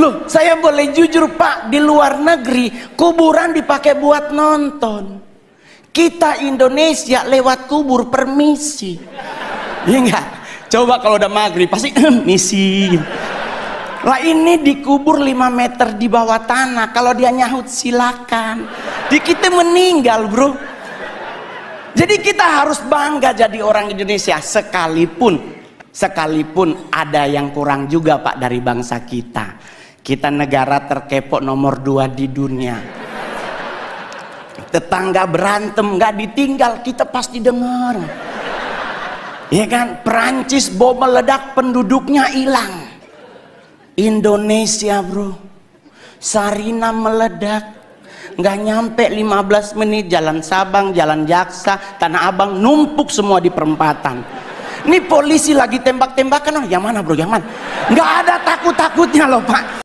Loh, saya boleh jujur Pak, di luar negeri kuburan dipakai buat nonton. Kita Indonesia lewat kubur permisi. Iya enggak? Coba kalau udah maghrib pasti misi. Lah ini dikubur 5 meter di bawah tanah. Kalau dia nyahut silakan. Di kita meninggal bro. Jadi kita harus bangga jadi orang Indonesia. Sekalipun ada yang kurang juga Pak dari bangsa kita. Kita negara terkepok nomor 2 di dunia. Tetangga berantem nggak ditinggal, kita pasti dengar. Ya kan? Perancis bom meledak, penduduknya hilang. Indonesia bro, Sarina meledak, nggak nyampe 15 menit jalan Sabang, jalan Jaksa, Tanah Abang numpuk semua di perempatan. Ini polisi lagi tembak-tembakan, oh yang mana bro, yang mana? Nggak ada takut-takutnya loh Pak.